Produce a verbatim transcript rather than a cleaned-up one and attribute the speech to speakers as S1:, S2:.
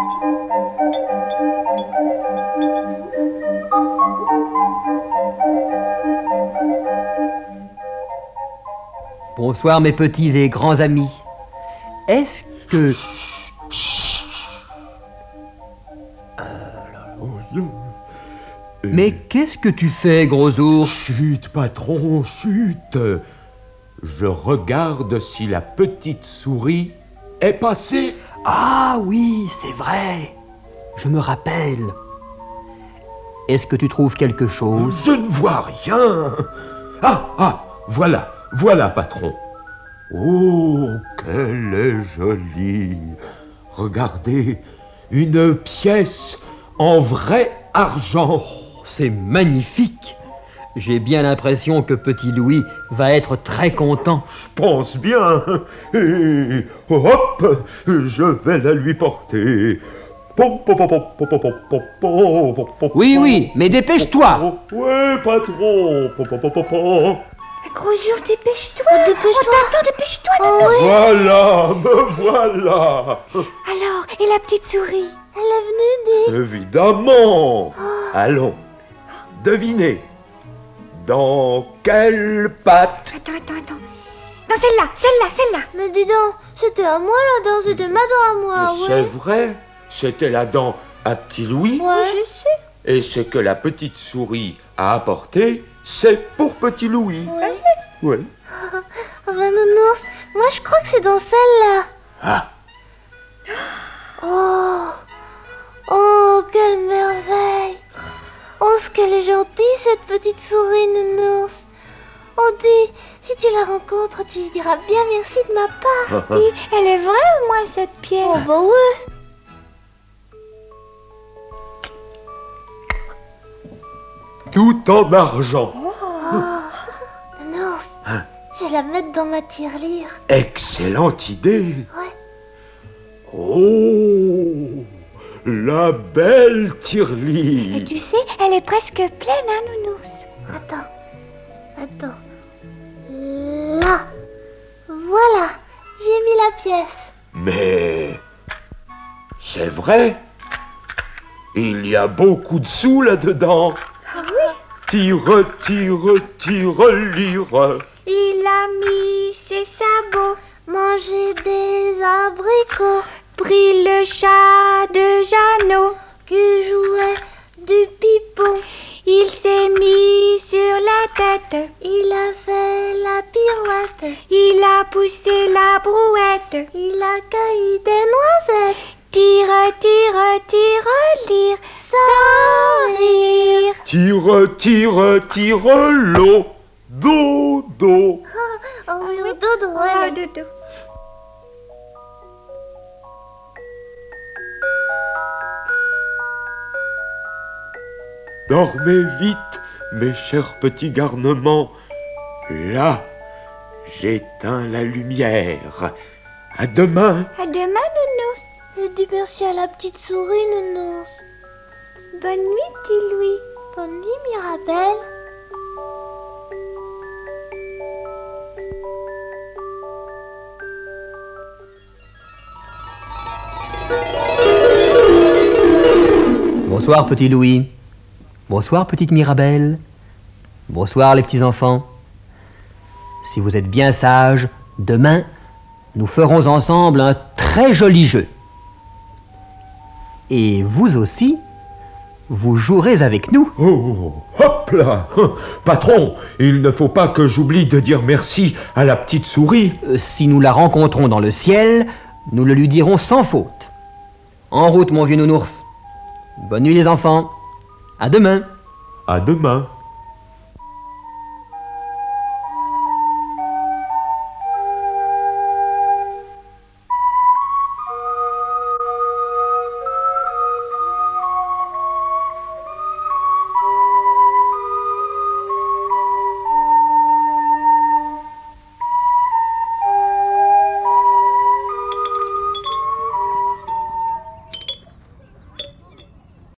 S1: Bonsoir mes petits et grands amis. Est-ce que... Mais qu'est-ce que tu fais, gros ours?
S2: Chut, patron, chut. Je regarde si la petite souris est passée.
S1: Ah oui, c'est vrai. Je me rappelle. Est-ce que tu trouves quelque chose?
S2: Je ne vois rien. Ah, ah, voilà, voilà, patron. Oh, qu'elle est jolie. Regardez, une pièce en vrai argent.
S1: C'est magnifique. J'ai bien l'impression que petit Louis va être très content.
S2: Je pense bien. Et hop, je vais la lui porter.
S1: Oui, oui, mais dépêche-toi.
S2: Oui, patron.
S3: Gros ours, dépêche-toi. Oh, dépêche-toi. On t'attend, dépêche-toi.
S2: Oh, oui. Voilà, me voilà.
S3: Alors, et la petite souris? Elle est venue dire...
S2: Évidemment. Oh. Allons, devinez. Dans quelle patte?
S3: Attends, attends, attends. Dans celle-là, celle-là, celle-là. Mais dis donc, c'était à moi la dent, c'était ma dent à moi, ouais.
S2: C'est vrai, c'était la dent à petit Louis.
S3: Ouais, je sais.
S2: Et ce que la petite souris a apporté, c'est pour petit Louis.
S3: Ouais.
S2: Ouais.
S3: Oh, ben nounours, moi je crois que c'est dans celle-là.
S2: Ah.
S3: Oh. Oh, quelle merveille. Oh, ce qu'elle est gentille, cette petite souris, nounours. Oh, dis, si tu la rencontres, tu lui diras bien merci de ma part. Dis, elle est vraie ou moi, cette pièce? Oh, bah ouais.
S2: Tout en argent.
S3: Oh, nounours, hein? Je vais la mettre dans ma tirelire.
S2: Excellente idée.
S3: Ouais.
S2: Oh, la belle tirelire.
S3: Et tu sais, elle est presque pleine, hein, nounours? Attends, attends. Là, voilà, j'ai mis la pièce.
S2: Mais c'est vrai, il y a beaucoup de sous là-dedans.
S3: Ah oui?
S2: Tire, tire, tire, lire.
S3: Il a mis ses sabots, mangé des abricots, pris le chat de Jeannot qui jouait du pipon. Il s'est mis sur la tête, il a fait la pirouette, il a poussé la brouette, il a cueilli des noisettes. Tire, tire, tire, lire, sans rire.
S2: Tire, tire, tire, l'eau, dodo.
S3: Oh, oh oui, oui, dodo, ouais, le dodo.
S2: Dormez vite, mes chers petits garnements. Là, j'éteins la lumière. À demain.
S3: À demain, nounours. Et dis merci à la petite souris, nounours. Bonne nuit, petit Louis. Bonne nuit, Mirabelle.
S1: Bonsoir, petit Louis. Bonsoir, petite Mirabelle. Bonsoir, les petits-enfants. Si vous êtes bien sages, demain, nous ferons ensemble un très joli jeu. Et vous aussi, vous jouerez avec nous.
S2: Oh, hop là! Patron, il ne faut pas que j'oublie de dire merci à la petite souris.
S1: Euh, si nous la rencontrons dans le ciel, nous le lui dirons sans faute. En route, mon vieux nounours. Bonne nuit, les enfants. À demain.
S2: À demain.